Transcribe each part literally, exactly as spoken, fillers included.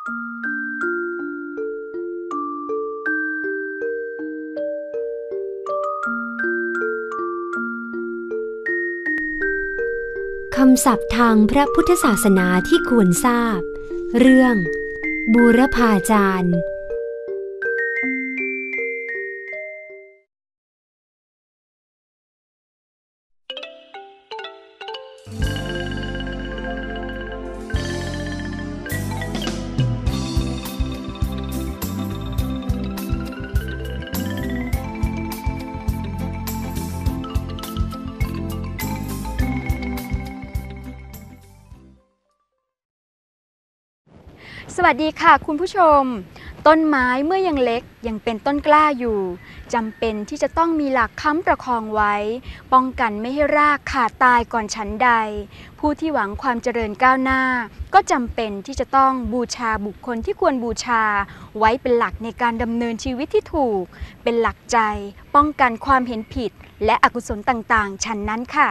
คำศัพท์ทางพระพุทธศาสนาที่ควรทราบเรื่องบูรพาจารย์สวัสดีค่ะคุณผู้ชมต้นไม้เมื่อยังเล็กยังเป็นต้นกล้าอยู่จำเป็นที่จะต้องมีหลักค้ำประคองไว้ป้องกันไม่ให้รากขาดตายก่อนชั้นใดผู้ที่หวังความเจริญก้าวหน้าก็จำเป็นที่จะต้องบูชาบุคคลที่ควรบูชาไว้เป็นหลักในการดำเนินชีวิตที่ถูกเป็นหลักใจป้องกันความเห็นผิดและอกุศลต่างๆฉันนั้นค่ะ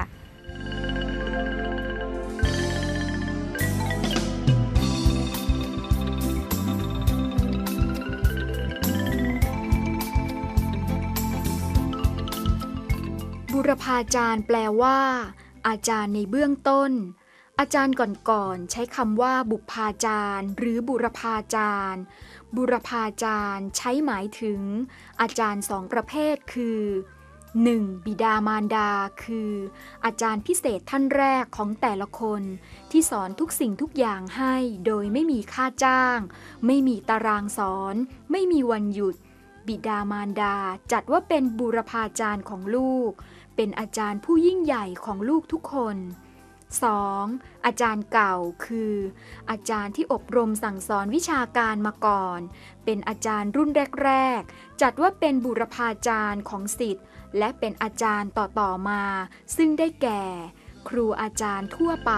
บูรพาจารย์แปลว่าอาจารย์ในเบื้องต้นอาจารย์ก่อนๆใช้คำว่าบุพาจารย์หรือบูรพาจารย์บูรพาจารย์ใช้หมายถึงอาจารย์สองประเภทคือ หนึ่ง. บิดามารดาคืออาจารย์พิเศษท่านแรกของแต่ละคนที่สอนทุกสิ่งทุกอย่างให้โดยไม่มีค่าจ้างไม่มีตารางสอนไม่มีวันหยุดบิดามารดาจัดว่าเป็นบูรพาจารย์ของลูกเป็นอาจารย์ผู้ยิ่งใหญ่ของลูกทุกคน สอง. อาจารย์เก่าคืออาจารย์ที่อบรมสั่งสอนวิชาการมาก่อนเป็นอาจารย์รุ่นแรกๆจัดว่าเป็นบูรพาจารย์ของศิษย์และเป็นอาจารย์ต่อๆมาซึ่งได้แก่ครูอาจารย์ทั่วไป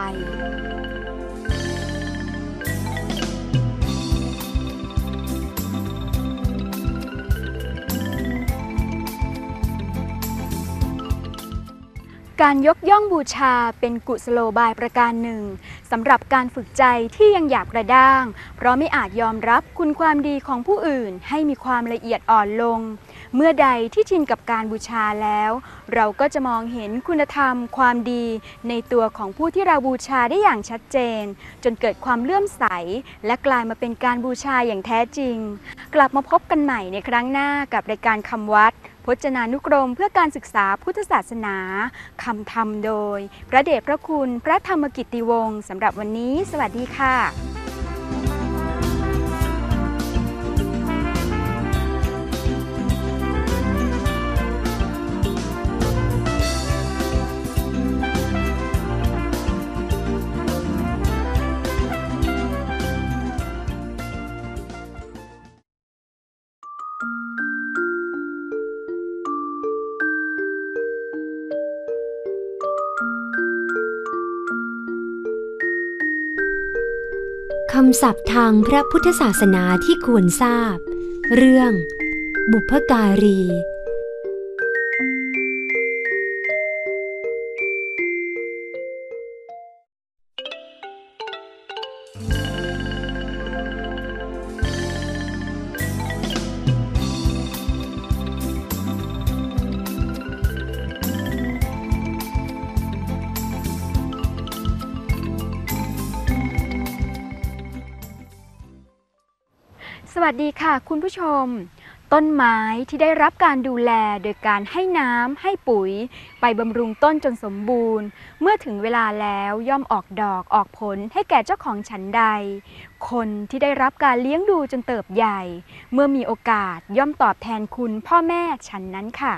การยกย่องบูชาเป็นกุศโลบายประการหนึ่งสำหรับการฝึกใจที่ยังหยาบกระด้างเพราะไม่อาจยอมรับคุณความดีของผู้อื่นให้มีความละเอียดอ่อนลงเมื่อใดที่ชินกับการบูชาแล้วเราก็จะมองเห็นคุณธรรมความดีในตัวของผู้ที่เราบูชาได้อย่างชัดเจนจนเกิดความเลื่อมใสและกลายมาเป็นการบูชาอย่างแท้จริงกลับมาพบกันใหม่ในครั้งหน้ากับรายการคำวัดพจนานุกรมเพื่อการศึกษาพุทธศาสนาคำธรรมโดยพระเดชพระคุณพระธรรมกิตติวงศ์สำหรับวันนี้สวัสดีค่ะคำศัพท์ทางพระพุทธศาสนาที่ควรทราบเรื่องบุพการีสวัสดีค่ะคุณผู้ชมต้นไม้ที่ได้รับการดูแลโดยการให้น้ำให้ปุ๋ยไปบำรุงต้นจนสมบูรณ์เมื่อถึงเวลาแล้วย่อมออกดอกออกผลให้แก่เจ้าของฉันใดคนที่ได้รับการเลี้ยงดูจนเติบใหญ่เมื่อมีโอกาสย่อมตอบแทนคุณพ่อแม่ฉันนั้นค่ะ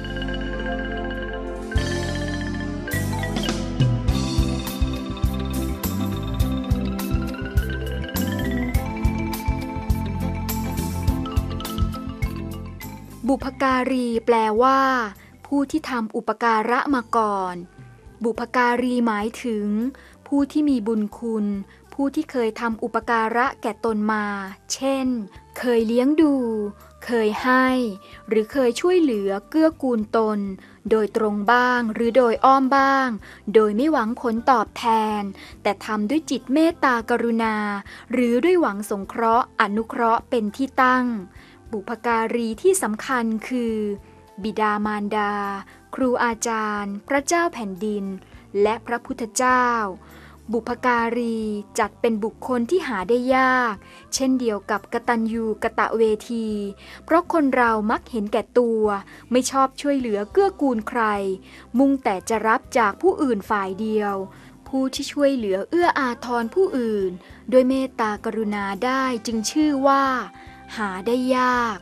บุพการีแปลว่าผู้ที่ทำอุปการะมาก่อนบุพการีหมายถึงผู้ที่มีบุญคุณผู้ที่เคยทำอุปการะแก่ตนมาเช่นเคยเลี้ยงดูเคยให้หรือเคยช่วยเหลือเกื้อกูลตนโดยตรงบ้างหรือโดยอ้อมบ้างโดยไม่หวังผลตอบแทนแต่ทำด้วยจิตเมตตากรุณาหรือด้วยหวังสงเคราะห์อนุเคราะห์เป็นที่ตั้งบุพการีที่สำคัญคือบิดามารดาครูอาจารย์พระเจ้าแผ่นดินและพระพุทธเจ้าบุพการีจัดเป็นบุคคลที่หาได้ยากเช่นเดียวกับกตัญญูกตเวทีเพราะคนเรามักเห็นแก่ตัวไม่ชอบช่วยเหลือเกื้อกูลใครมุ่งแต่จะรับจากผู้อื่นฝ่ายเดียวผู้ที่ช่วยเหลือเอื้ออาทรผู้อื่นโดยเมตตากรุณาได้จึงชื่อว่าหาได้ยาก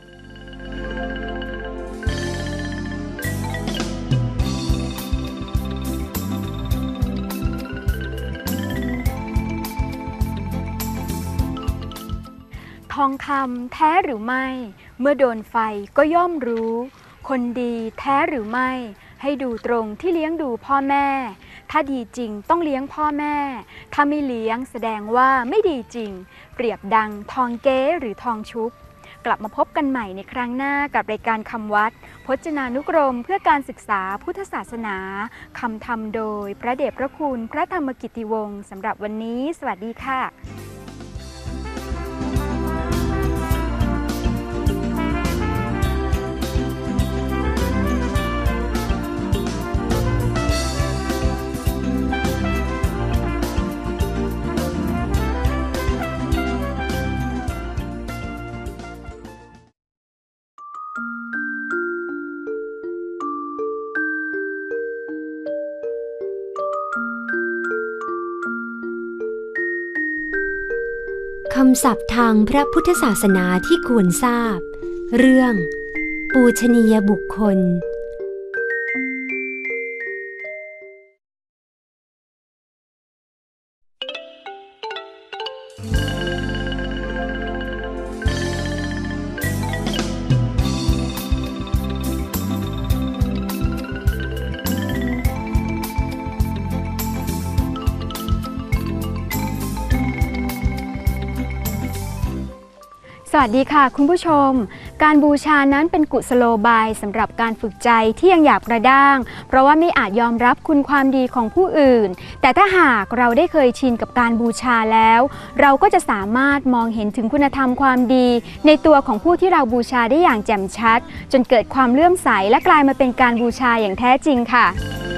ทองคำแท้หรือไม่เมื่อโดนไฟก็ย่อมรู้คนดีแท้หรือไม่ให้ดูตรงที่เลี้ยงดูพ่อแม่ถ้าดีจริงต้องเลี้ยงพ่อแม่ถ้าไม่เลี้ยงแสดงว่าไม่ดีจริงเปรียบดังทองเก๊หรือทองชุบกลับมาพบกันใหม่ในครั้งหน้ากับรายการคำวัดพจนานุกรมเพื่อการศึกษาพุทธศาสนาคำธรรมโดยพระเดชพระคุณพระธรรมกิตติวงศ์สำหรับวันนี้สวัสดีค่ะคำศัพท์ทางพระพุทธศาสนาที่ควรทราบเรื่องปูชนียบุคคลสวัสดีค่ะคุณผู้ชมการบูชานั้นเป็นกุศโลบายสำหรับการฝึกใจที่ยังหยาบกระด้างเพราะว่าไม่อาจยอมรับคุณความดีของผู้อื่นแต่ถ้าหากเราได้เคยชินกับการบูชาแล้วเราก็จะสามารถมองเห็นถึงคุณธรรมความดีในตัวของผู้ที่เราบูชาได้อย่างแจ่มชัดจนเกิดความเลื่อมใสและกลายมาเป็นการบูชาอย่างแท้จริงค่ะ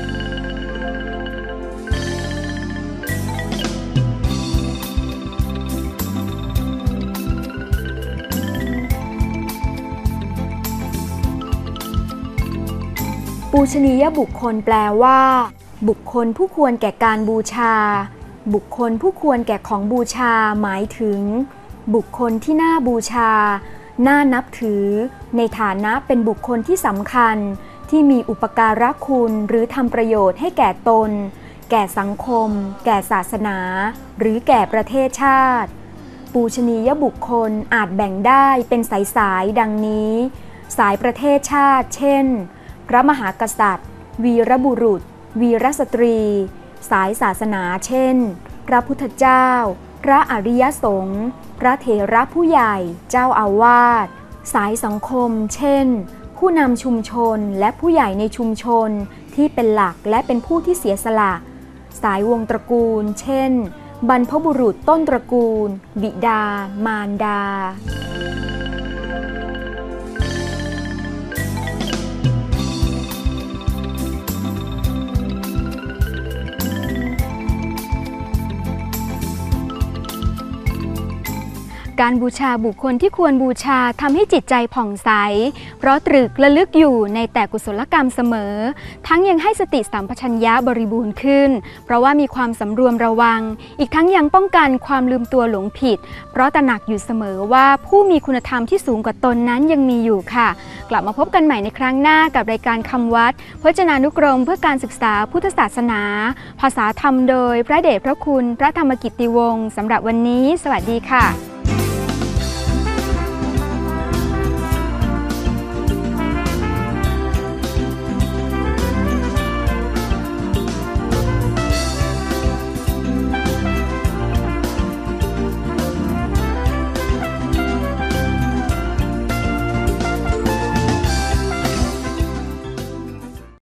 ปูชนียบุคคลแปลว่าบุคคลผู้ควรแก่การบูชาบุคคลผู้ควรแก่ของบูชาหมายถึงบุคคลที่น่าบูชาน่านับถือในฐานะเป็นบุคคลที่สำคัญที่มีอุปการะคุณหรือทำประโยชน์ให้แก่ตนแก่สังคมแก่ศาสนาหรือแก่ประเทศชาติปูชนียบุคคลอาจแบ่งได้เป็นสายๆดังนี้สายประเทศชาติเช่นพระมหากษัตริย์วีรบุรุษวีรสตรีสายศาสนาเช่นพระพุทธเจ้าพระอริยสงฆ์พระเถระผู้ใหญ่เจ้าอาวาสสายสังคมเช่นผู้นำชุมชนและผู้ใหญ่ในชุมชนที่เป็นหลักและเป็นผู้ที่เสียสละสายวงตระกูลเช่นบรรพบุรุษต้นตระกูลบิดามารดาการบูชาบุคคลที่ควรบูชาทำให้จิตใจผ่องใสเพราะตรึกระลึกอยู่ในแต่กุศลกรรมเสมอทั้งยังให้สติสัมปชัญญะบริบูรณ์ขึ้นเพราะว่ามีความสำรวมระวังอีกทั้งยังป้องกันความลืมตัวหลงผิดเพราะตระหนักอยู่เสมอว่าผู้มีคุณธรรมที่สูงกว่าตนนั้นยังมีอยู่ค่ะกลับมาพบกันใหม่ในครั้งหน้ากับรายการคำวัดพจนานุกรมเพื่อการศึกษาพุทธศาสนาภาษาธรรมโดยพระเดชพระคุณพระธรรมกิตติวงศ์สำหรับวันนี้สวัสดีค่ะ